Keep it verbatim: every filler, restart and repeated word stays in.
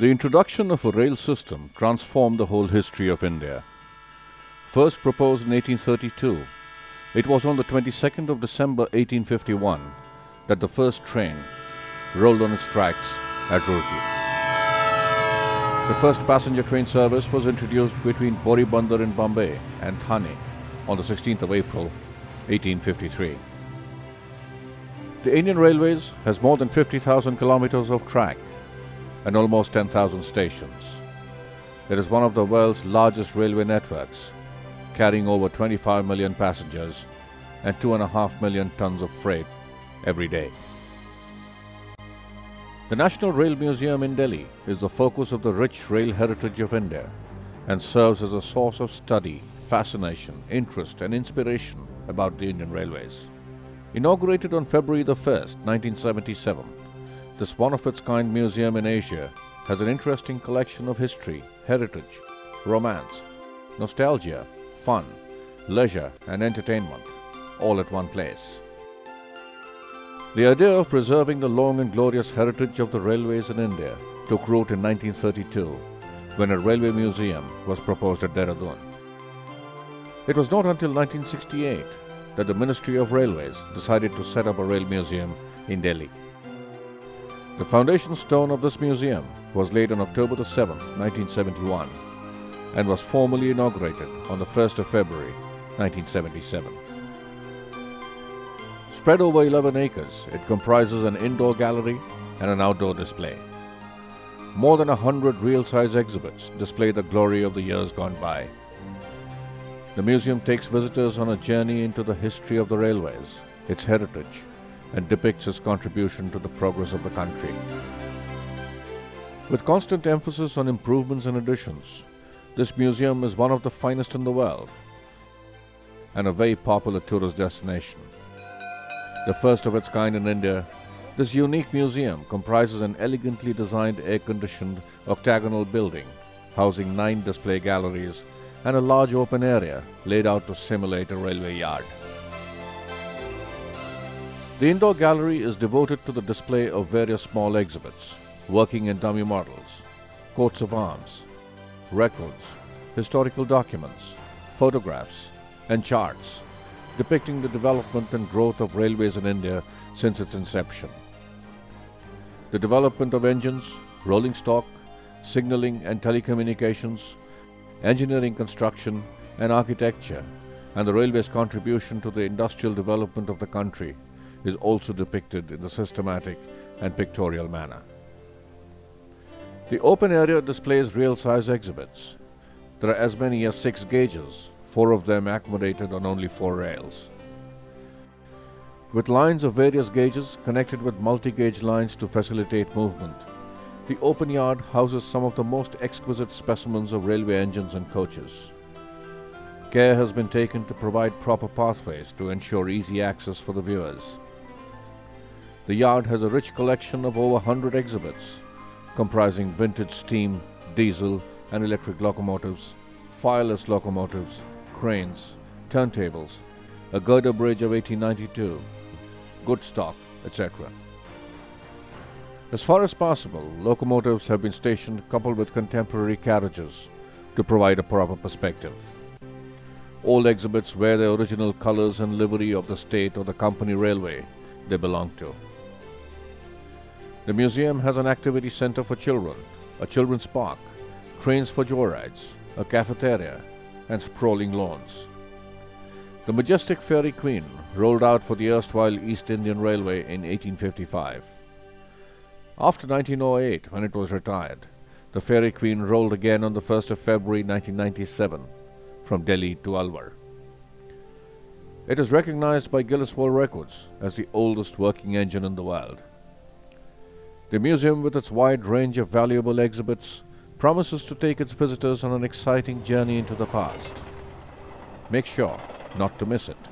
The introduction of a rail system transformed the whole history of India. First proposed in eighteen thirty-two, it was on the twenty-second of December eighteen fifty-one that the first train rolled on its tracks at Roorkee. The first passenger train service was introduced between Poribandar in Bombay and Thane on the sixteenth of April eighteen fifty-three. The Indian Railways has more than fifty thousand kilometers of track and almost ten thousand stations. It is one of the world's largest railway networks, carrying over twenty-five million passengers and two and a half million tons of freight every day. The National Rail Museum in Delhi is the focus of the rich rail heritage of India and serves as a source of study, fascination, interest and inspiration about the Indian Railways. Inaugurated on February the first, nineteen seventy-seven, this one-of-its-kind museum in Asia has an interesting collection of history, heritage, romance, nostalgia, fun, leisure and entertainment, all at one place. The idea of preserving the long and glorious heritage of the railways in India took root in nineteen thirty-two, when a railway museum was proposed at Dehradun. It was not until nineteen sixty-eight that the Ministry of Railways decided to set up a rail museum in Delhi. The foundation stone of this museum was laid on October the seventh, nineteen seventy-one, and was formally inaugurated on the first of February, nineteen seventy-seven. Spread over eleven acres, it comprises an indoor gallery and an outdoor display. More than a hundred real-size exhibits display the glory of the years gone by. The museum takes visitors on a journey into the history of the railways, its heritage, and depicts its contribution to the progress of the country. With constant emphasis on improvements and additions, this museum is one of the finest in the world and a very popular tourist destination. The first of its kind in India, this unique museum comprises an elegantly designed air-conditioned octagonal building housing nine display galleries and a large open area laid out to simulate a railway yard. The indoor gallery is devoted to the display of various small exhibits, working and dummy models, coats of arms, records, historical documents, photographs, and charts depicting the development and growth of railways in India since its inception. The development of engines, rolling stock, signaling and telecommunications, engineering, construction and architecture, and the railway's contribution to the industrial development of the country is also depicted in a systematic and pictorial manner. The open area displays real-size exhibits. There are as many as six gauges, four of them accommodated on only four rails. With lines of various gauges connected with multi-gauge lines to facilitate movement, the open yard houses some of the most exquisite specimens of railway engines and coaches. Care has been taken to provide proper pathways to ensure easy access for the viewers. The yard has a rich collection of over one hundred exhibits, comprising vintage steam, diesel and electric locomotives, fireless locomotives, cranes, turntables, a girder bridge of eighteen ninety-two, good stock, et cetera. As far as possible, locomotives have been stationed coupled with contemporary carriages to provide a proper perspective. All exhibits wear the original colors and livery of the state or the company railway they belong to. The museum has an activity center for children, a children's park, trains for joyrides, a cafeteria, and sprawling lawns. The majestic Fairy Queen rolled out for the erstwhile East Indian Railway in eighteen fifty-five. After nineteen oh eight, when it was retired, the Fairy Queen rolled again on the first of February nineteen ninety-seven from Delhi to Alwar. It is recognized by Guinness World Records as the oldest working engine in the world. The museum, with its wide range of valuable exhibits, promises to take its visitors on an exciting journey into the past. Make sure not to miss it.